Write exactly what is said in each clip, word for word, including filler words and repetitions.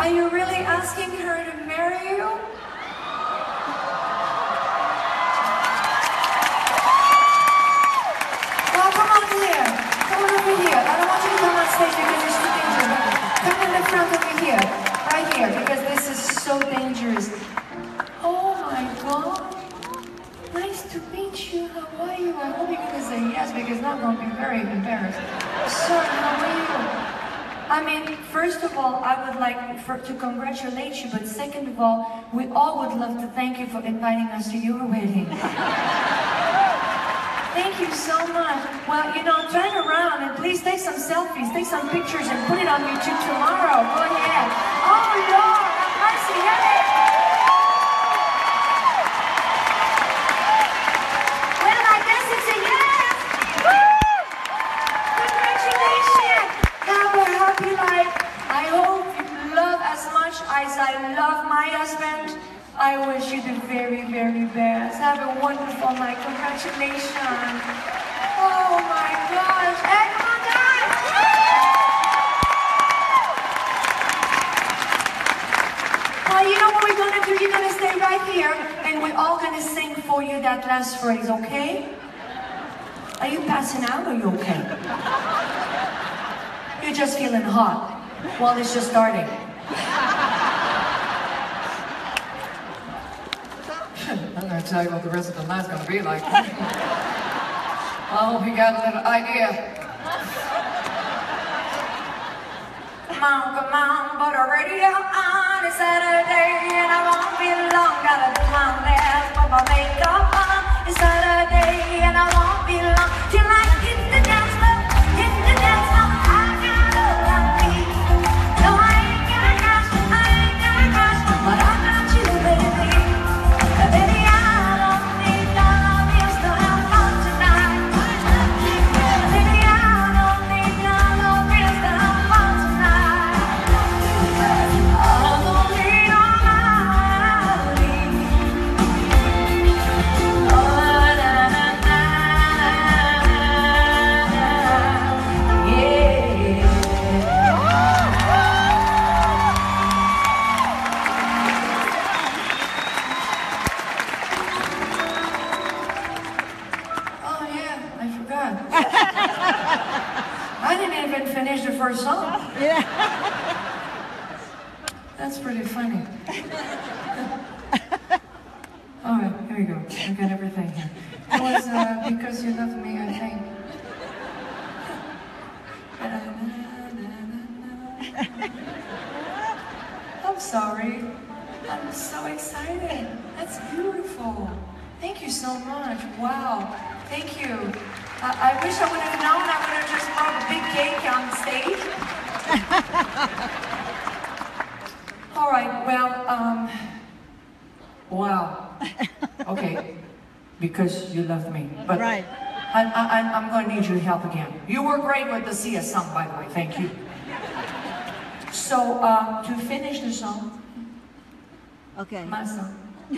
Are you really asking her to marry you? Well, come on here. Come on over here. I don't want you to come on stage because it's too dangerous. Come in the front over here. Right here, because this is so dangerous. Oh my God. Nice to meet you. How are you? I hope you're going to say yes because now I'm going to be very embarrassed. Sir, how are you? I mean, first of all, I would like for, to congratulate you, but second of all, we all would love to thank you for inviting us to your wedding. Thank you so much. Well, you know, turn around and please take some selfies, take some pictures and put it on YouTube tomorrow. Go ahead. Oh, Lord, have mercy. Hey! Well, I guess it's a yes. Woo! Congratulations. Have a happy life. I hope you love as much as I love my husband. I wish you the very, very best. Have a wonderful night. Congratulations. Oh my gosh. Hey, come on, guys. Well, you know what we're going to do? You're going to stay right here, and we're all going to sing for you that last phrase, okay? Are you passing out or are you okay? You're just feeling hot. Well, it's just starting. I'm going to tell you what the rest of the night's going to be like. I hope you got a little idea. Come on, come on, put a radio on. It's Saturday and I won't be long. Gotta do my nails, put my makeup on. It's Saturday and I won't be long till I hit the dance floor, hit the dance floor. I gotta love me. No, I ain't gonna crash, I ain't gonna crash, but I got you, baby. Baby, I didn't even finish the first song. Yeah. That's pretty funny. All right, here we go. I got everything here. It was uh, Because You Love Me, I think. I'm sorry. I'm so excited. That's beautiful. Thank you so much. Wow. Thank you. I, I wish I would have known. I would have just brought a big cake on stage. All right, well, um, wow. Okay, Because You Love Me. But right. I, I, I'm going to need your help again. You were great with the Sia song, by the way. Thank you. So, um, to finish the song, okay, my song.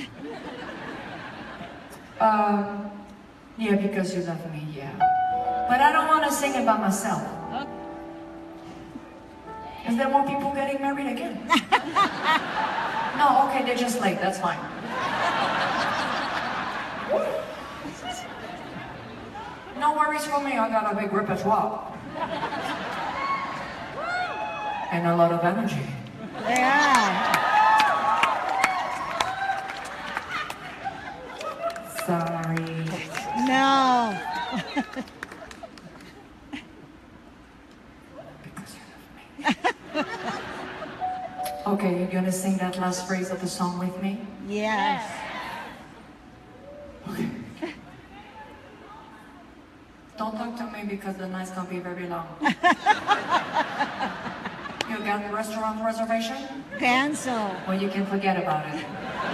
um, yeah, Because You Love Me, yeah. But I don't want to sing it by myself. Is there more people getting married again? No, okay, they're just late, that's fine. No worries for me, I got a big repertoire. And a lot of energy. Yeah. Sorry. No. Okay, you're gonna sing that last phrase of the song with me? Yes. Okay. Don't talk to me because the night's gonna be very long. You got the restaurant reservation? Cancel. Well, you can forget about it.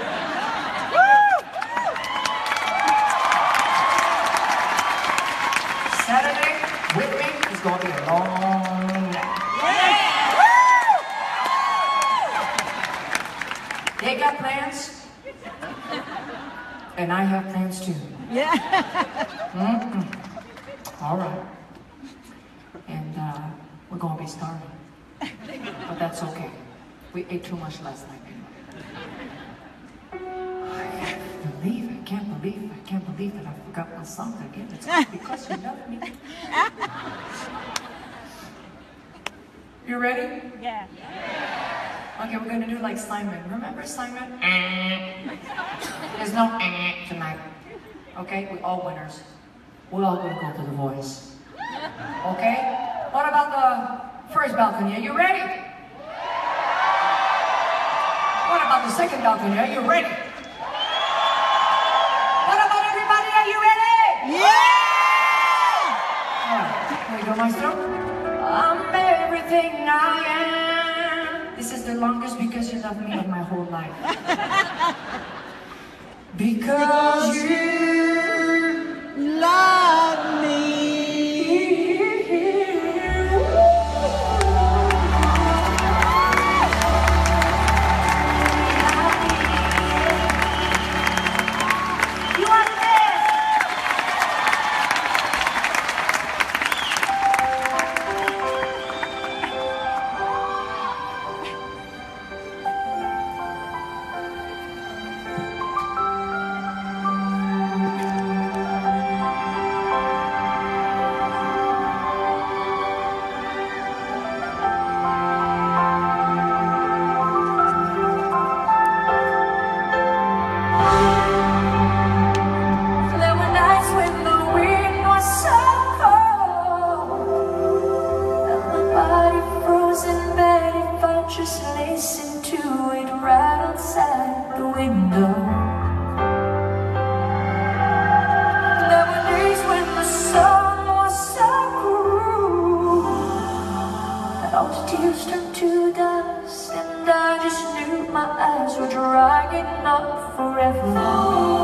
Saturday with me is gonna be a long night. They got plans, and I have plans too. Yeah. Mm-mm. All right. And uh, we're gonna be starving, but that's okay. We ate too much last night. I can't believe, I can't believe, I can't believe that I forgot my song again. It's all because you love me. You ready? Yeah. Okay, we're gonna do like Simon. Remember Simon? There's no tonight. Okay, we all winners. We're all gonna go to The Voice. Okay? What about the first balcony? Are you ready? What about the second balcony? Are you ready? What about everybody? Are you ready? Yeah! Alright, here we go, maestro. I'm everything I am. This is the longest because you love me of my whole life. Because you Love me. Just listen to it right outside the window. There were days when the sun was so cruel that all the tears turned to dust, and I just knew my eyes were drying up forever.